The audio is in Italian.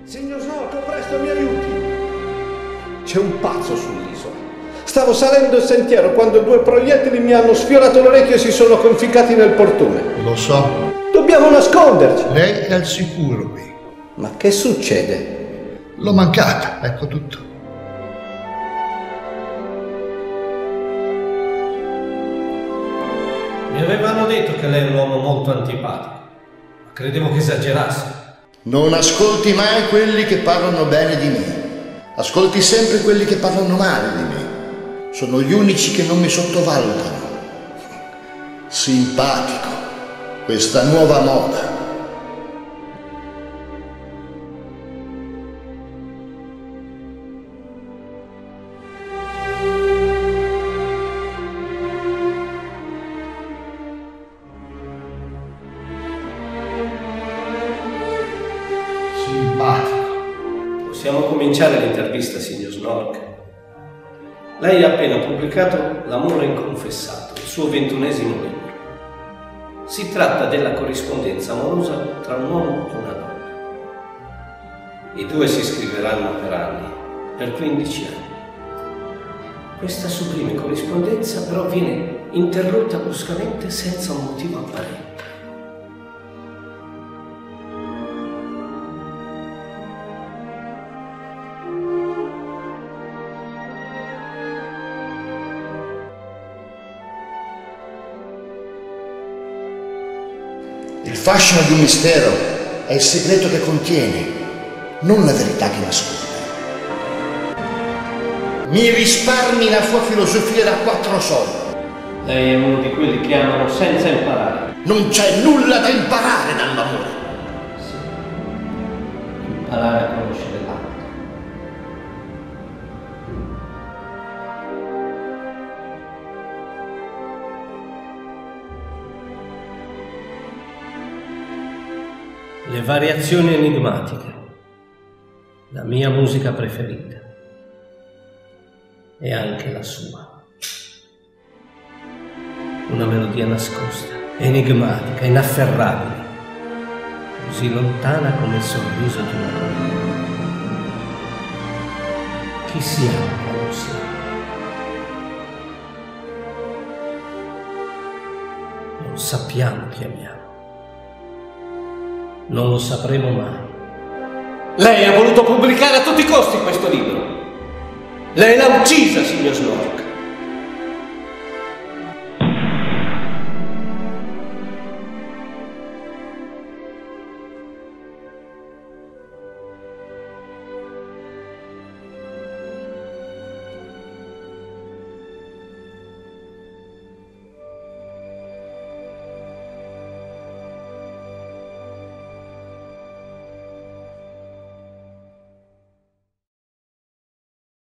Signor Snork, presto mi aiuti! C'è un pazzo sull'isola. Stavo salendo il sentiero quando due proiettili mi hanno sfiorato l'orecchio e si sono conficcati nel portone. Lo so. Dobbiamo nasconderci. Lei è al sicuro qui. Ma che succede? L'ho mancata, ecco tutto. Mi avevano detto che lei è un uomo molto antipatico, ma credevo che esagerasse. Non ascolti mai quelli che parlano bene di me. Ascolti sempre quelli che parlano male di me. Sono gli unici che non mi sottovalutano. Simpatico, questa nuova moda. Simpatico. Possiamo cominciare l'intervista, signor Snork. Lei ha appena pubblicato L'amore inconfessato, il suo 21esimo libro. Si tratta della corrispondenza amorosa tra un uomo e una donna. I due si scriveranno per anni, per 15 anni. Questa sublime corrispondenza però viene interrotta bruscamente senza un motivo apparente. Il fascino di un mistero è il segreto che contiene, non la verità che nasconde. Mi risparmi la sua filosofia da 4 soldi. Lei è uno di quelli che amano senza imparare. Non c'è nulla da imparare dall'amore. Sì. Imparare a conoscere l'altro. Le variazioni enigmatiche, la mia musica preferita e anche la sua. Una melodia nascosta, enigmatica, inafferrabile, così lontana come il sorriso di una donna. Chi si ama quando si ama? Non sappiamo chi amiamo. Non lo sapremo mai. Lei ha voluto pubblicare a tutti i costi questo libro. Lei l'ha uccisa, signor Snork.